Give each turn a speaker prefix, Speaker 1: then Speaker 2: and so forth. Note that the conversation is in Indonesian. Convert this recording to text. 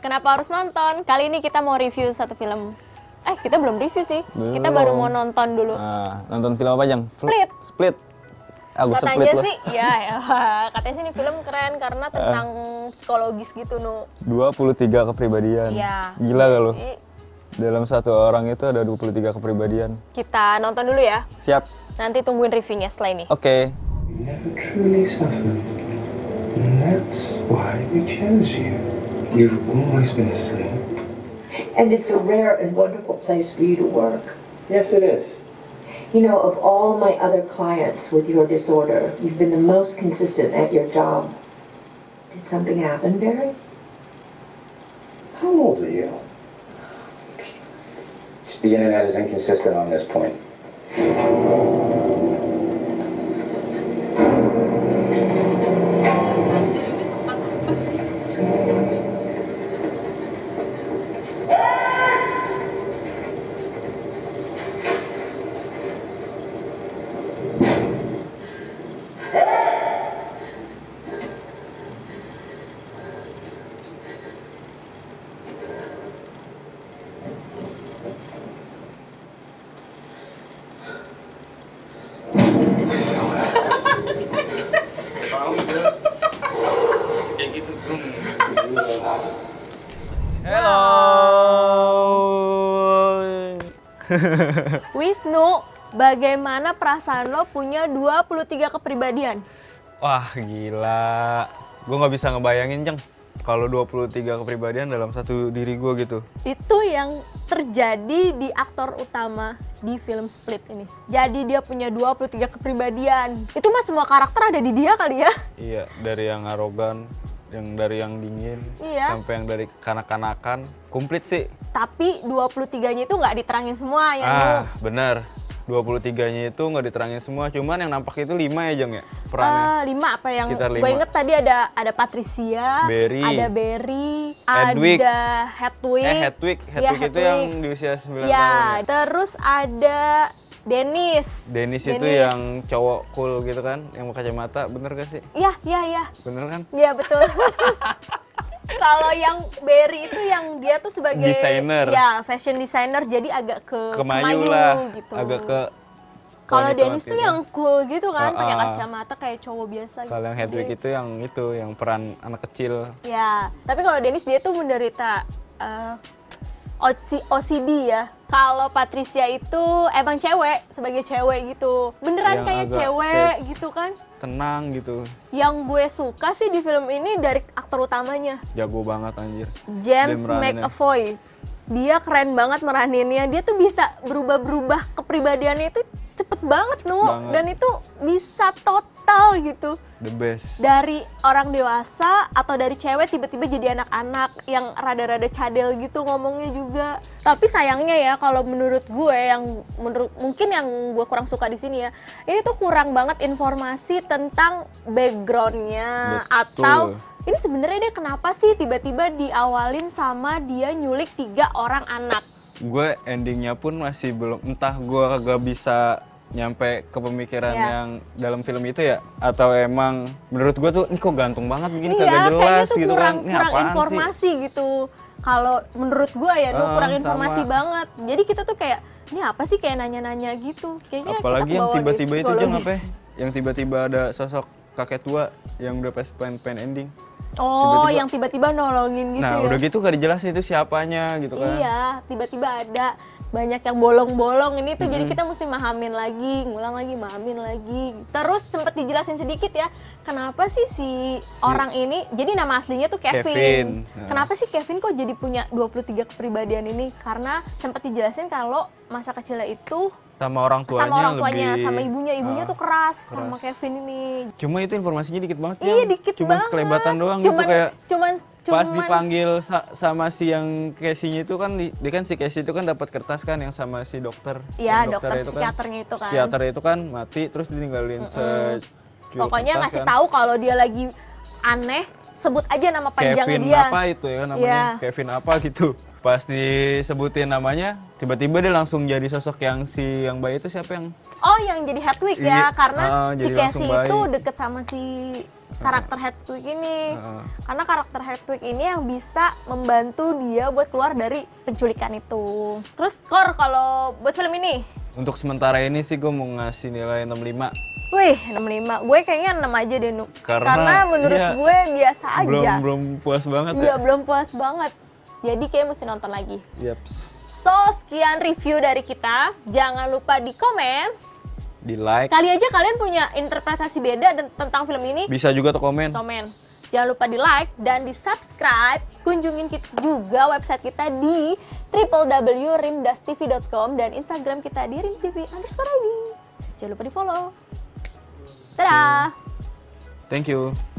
Speaker 1: Kenapa harus nonton? Kali ini kita mau review satu film. Kita belum review sih.
Speaker 2: Belum.
Speaker 1: Kita baru mau nonton dulu.
Speaker 2: Nonton film apa, Jang?
Speaker 1: Split.
Speaker 2: Split. Aku
Speaker 1: Katanya
Speaker 2: split
Speaker 1: sih, ya. Katanya sih ini film keren karena tentang psikologis gitu, Nu.
Speaker 2: 23 kepribadian.
Speaker 1: Iya.
Speaker 2: Gila gak lo? Dalam satu orang itu ada 23 kepribadian.
Speaker 1: Kita nonton dulu ya.
Speaker 2: Siap.
Speaker 1: Nanti tungguin reviewnya setelah ini.
Speaker 2: Oke.
Speaker 3: You never truly suffered, and that's why we chose you. You've always been asleep.
Speaker 4: And it's a rare and wonderful place for you to work.
Speaker 3: Yes, it is.
Speaker 4: You know, of all my other clients with your disorder, you've been the most consistent at your job. Did something happen, Barry?
Speaker 3: How old are you? Just the internet is inconsistent on this point.
Speaker 2: Hello.
Speaker 1: Wisnu, bagaimana perasaan lo punya 23 kepribadian?
Speaker 2: Wah, gila. Gue nggak bisa ngebayangin, Jang. Kalau 23 kepribadian dalam satu diri gue gitu.
Speaker 1: Itu yang terjadi di aktor utama di film Split ini. Jadi dia punya 23 kepribadian. Itu mah semua karakter ada di dia kali ya?
Speaker 2: Iya, dari yang arogan, dari yang dingin,
Speaker 1: Iya.
Speaker 2: sampai yang dari kanak-kanakan. Komplit sih.
Speaker 1: Tapi 23-nya itu nggak diterangin semua ya, Nu.
Speaker 2: Bener. 23-nya itu nggak diterangin semua, cuman yang nampak itu 5 ya, Jang ya? Perannya.
Speaker 1: 5 apa yang
Speaker 2: Sekitar
Speaker 1: gue
Speaker 2: 5.
Speaker 1: inget tadi ada Patricia,
Speaker 2: Barry,
Speaker 1: ada Barry,
Speaker 2: Hedwig.
Speaker 1: ada Hedwig.
Speaker 2: Hedwig
Speaker 1: Iya,
Speaker 2: itu yang di usia 9 tahun
Speaker 1: ya.
Speaker 2: ya?
Speaker 1: Terus ada Dennis.
Speaker 2: Dennis itu yang cowok cool gitu kan, yang pakai kacamata, bener gak sih?
Speaker 1: Iya.
Speaker 2: Bener kan?
Speaker 1: Iya, betul. Kalau yang Barry itu yang dia tuh sebagai
Speaker 2: Desainer.
Speaker 1: ya fashion designer, jadi agak ke
Speaker 2: Kemayu lah,
Speaker 1: gitu.
Speaker 2: agak ke.
Speaker 1: Kalau
Speaker 2: wanita
Speaker 1: Dennis
Speaker 2: gitu.
Speaker 1: tuh yang cool gitu kan, pakai
Speaker 2: Ah.
Speaker 1: kacamata kayak cowok biasa.
Speaker 2: Kalau yang Hedwig
Speaker 1: Jadi-
Speaker 2: itu yang peran anak kecil.
Speaker 1: Ya, tapi kalau Dennis dia tuh menderita OCD ya. Kalau Patricia itu emang cewek, sebagai cewek gitu. Beneran
Speaker 2: Yang
Speaker 1: kayak
Speaker 2: agak
Speaker 1: cewek gitu kan.
Speaker 2: Tenang gitu,
Speaker 1: Yang gue suka sih di film ini dari aktor utamanya,
Speaker 2: jago banget anjir.
Speaker 1: James
Speaker 2: Dia meraninnya.
Speaker 1: McAvoy. Dia keren banget meraninnya. Dia tuh bisa berubah-berubah kepribadiannya itu cepet banget, Nu.
Speaker 2: Banget.
Speaker 1: Dan itu bisa total gitu.
Speaker 2: The best.
Speaker 1: Dari orang dewasa atau dari cewek tiba-tiba jadi anak-anak yang rada-rada cadel gitu ngomongnya juga. Tapi sayangnya ya, kalau menurut gue mungkin yang gue kurang suka di sini ya, ini tuh kurang banget informasi tentang backgroundnya.
Speaker 2: Betul.
Speaker 1: Atau ini sebenarnya dia kenapa sih tiba-tiba diawalin sama dia nyulik 3 orang anak.
Speaker 2: Gue endingnya pun masih belum, entah gue gak bisa nyampe ke pemikiran
Speaker 1: Iya.
Speaker 2: yang dalam film itu ya, atau emang menurut gue tuh ini kok gantung banget begini, kagak
Speaker 1: Iya,
Speaker 2: jelas
Speaker 1: kayaknya tuh
Speaker 2: gitu
Speaker 1: kurang,
Speaker 2: kan, ini
Speaker 1: kurang
Speaker 2: apaan
Speaker 1: informasi gitu. Kalau menurut gue ya, tuh kurang
Speaker 2: sama.
Speaker 1: informasi banget. Jadi kita tuh kayak, ini apa sih, kayak nanya-nanya gitu. Kayaknya
Speaker 2: Apalagi
Speaker 1: kita
Speaker 2: yang
Speaker 1: kebawa
Speaker 2: tiba-tiba
Speaker 1: dari
Speaker 2: itu Jang,
Speaker 1: psikologis.
Speaker 2: apa ya? Yang tiba-tiba ada sosok kakek tua yang udah pas plan ending.
Speaker 1: Oh,
Speaker 2: Tiba-tiba-
Speaker 1: yang tiba-tiba nolongin gitu
Speaker 2: Nah,
Speaker 1: ya.
Speaker 2: udah gitu gak dijelasin itu siapanya gitu kan.
Speaker 1: Iya, tiba-tiba ada banyak yang bolong-bolong ini tuh, jadi kita mesti mahamin lagi, ngulang lagi, mahamin lagi. Terus sempet dijelasin sedikit ya, kenapa sih si orang ini, jadi nama aslinya tuh Kevin.
Speaker 2: Kevin. Nah.
Speaker 1: Kenapa sih Kevin kok jadi punya 23 kepribadian ini? Karena sempet dijelasin kalau masa kecilnya itu
Speaker 2: Sama orang tuanya
Speaker 1: sama orang tuanya,
Speaker 2: lebih,
Speaker 1: sama ibunya tuh keras sama
Speaker 2: keras.
Speaker 1: Kevin ini.
Speaker 2: Cuma itu informasinya dikit banget ya.
Speaker 1: Iya, dikit
Speaker 2: Cuma
Speaker 1: banget.
Speaker 2: sekelebatan doang
Speaker 1: Cuman-
Speaker 2: gitu, kayak pas
Speaker 1: cuman-
Speaker 2: dipanggil sama si yang Casey-nya itu kan, dia kan si Casey itu kan dapat kertas kan yang sama si dokter.
Speaker 1: Iya,
Speaker 2: Yang
Speaker 1: dokter
Speaker 2: itu kan,
Speaker 1: psikiaternya itu kan.
Speaker 2: Psikiater itu kan mati terus ditinggalin secuil
Speaker 1: Pokoknya
Speaker 2: kertas
Speaker 1: ngasih
Speaker 2: kan.
Speaker 1: tahu kalau dia lagi aneh, sebut aja nama panjang
Speaker 2: Kevin
Speaker 1: dia.
Speaker 2: apa itu ya namanya?
Speaker 1: Iya.
Speaker 2: Kevin apa gitu. Pas disebutin namanya, tiba-tiba dia langsung jadi sosok yang yang bayi itu siapa yang?
Speaker 1: Oh, yang jadi Hedwig ya,
Speaker 2: Iya,
Speaker 1: karena si
Speaker 2: jadi
Speaker 1: Casey
Speaker 2: langsung
Speaker 1: itu
Speaker 2: baik.
Speaker 1: deket sama si karakter Hedwig ini. Karena karakter Hedwig ini yang bisa membantu dia buat keluar dari penculikan itu. Terus skor kalau buat film ini?
Speaker 2: Untuk sementara ini sih gue mau ngasih nilai 65.
Speaker 1: Wih, 65. Gue kayaknya 6 aja deh, Nu.
Speaker 2: Karena
Speaker 1: menurut
Speaker 2: iya,
Speaker 1: gue biasa aja.
Speaker 2: Belum puas banget
Speaker 1: Iya,
Speaker 2: ya.
Speaker 1: belum puas banget. Jadi kayak mesti nonton lagi.
Speaker 2: Yaps.
Speaker 1: So, sekian review dari kita. Jangan lupa di komen.
Speaker 2: Di like.
Speaker 1: Kali aja kalian punya interpretasi beda tentang film ini.
Speaker 2: Bisa juga tuh komen.
Speaker 1: Komen. Jangan lupa di like dan di subscribe. Kunjungin juga website kita di www.rimdastv.com dan Instagram kita di rimtv_id. Jangan lupa di follow. Dadah.
Speaker 2: Thank you.